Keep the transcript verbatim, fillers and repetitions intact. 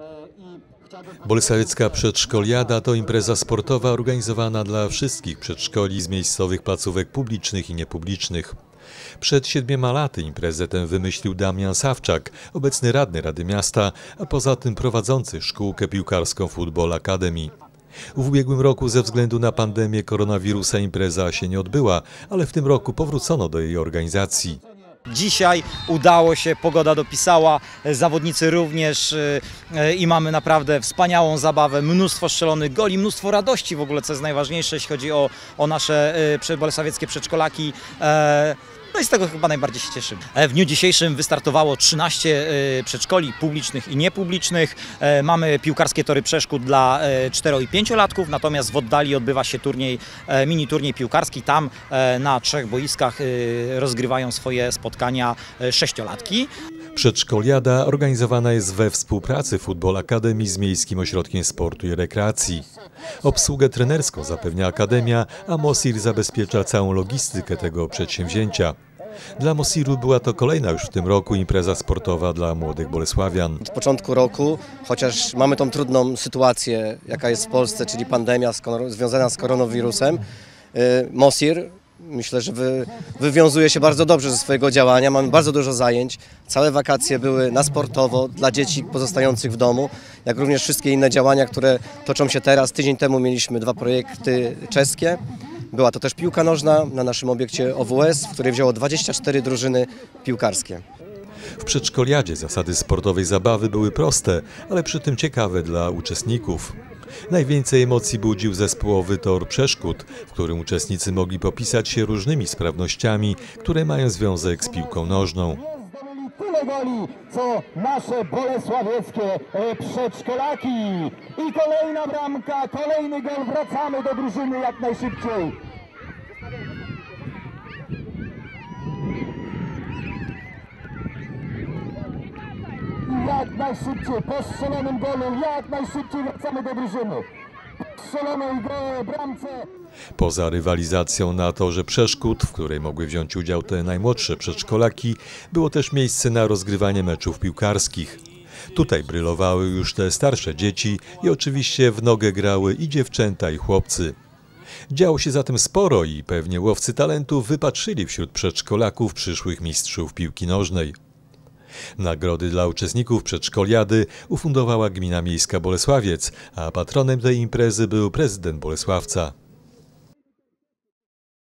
Bolesławiecka Przedszkoliada to impreza sportowa organizowana dla wszystkich przedszkoli z miejscowych placówek publicznych i niepublicznych. Przed siedmioma laty imprezę tę wymyślił Damian Sawczak, obecny radny Rady Miasta, a poza tym prowadzący szkółkę piłkarską Football Academy. W ubiegłym roku ze względu na pandemię koronawirusa impreza się nie odbyła, ale w tym roku powrócono do jej organizacji. Dzisiaj udało się, pogoda dopisała, zawodnicy również i mamy naprawdę wspaniałą zabawę, mnóstwo strzelonych goli, mnóstwo radości w ogóle, co jest najważniejsze, jeśli chodzi o, o nasze bolesławieckie przedszkolaki. No i z tego chyba najbardziej się cieszymy. W dniu dzisiejszym wystartowało trzynaście przedszkoli publicznych i niepublicznych. Mamy piłkarskie tory przeszkód dla cztero- i pięciolatków, natomiast w oddali odbywa się turniej, mini turniej piłkarski. Tam na trzech boiskach rozgrywają swoje spotkania sześciolatki. Przedszkoliada organizowana jest we współpracy Football Academy z Miejskim Ośrodkiem Sportu i Rekreacji. Obsługę trenerską zapewnia Akademia, a Mosir zabezpiecza całą logistykę tego przedsięwzięcia. Dla Mosiru była to kolejna już w tym roku impreza sportowa dla młodych bolesławian. Od początku roku, chociaż mamy tą trudną sytuację, jaka jest w Polsce, czyli pandemia związana z koronawirusem, Mosir, myślę, że wy, wywiązuje się bardzo dobrze ze swojego działania. Mamy bardzo dużo zajęć. Całe wakacje były na sportowo dla dzieci pozostających w domu, jak również wszystkie inne działania, które toczą się teraz. Tydzień temu mieliśmy dwa projekty czeskie. Była to też piłka nożna na naszym obiekcie O W S, w której wzięło dwadzieścia cztery drużyny piłkarskie. W przedszkoliadzie zasady sportowej zabawy były proste, ale przy tym ciekawe dla uczestników. Najwięcej emocji budził zespołowy tor przeszkód, w którym uczestnicy mogli popisać się różnymi sprawnościami, które mają związek z piłką nożną. Tyle goli, co nasze bolesławieckie przedszkolaki. I kolejna bramka, kolejny gol, wracamy do drużyny jak najszybciej. Jak najszybciej, po strzelonym golu, jak najszybciej wracamy do drużyny. Po strzelonej bramce. Poza rywalizacją na torze przeszkód, w której mogły wziąć udział te najmłodsze przedszkolaki, było też miejsce na rozgrywanie meczów piłkarskich. Tutaj brylowały już te starsze dzieci i oczywiście w nogę grały i dziewczęta, i chłopcy. Działo się zatem sporo i pewnie łowcy talentów wypatrzyli wśród przedszkolaków przyszłych mistrzów piłki nożnej. Nagrody dla uczestników przedszkoliady ufundowała Gmina Miejska Bolesławiec, a patronem tej imprezy był prezydent Bolesławca.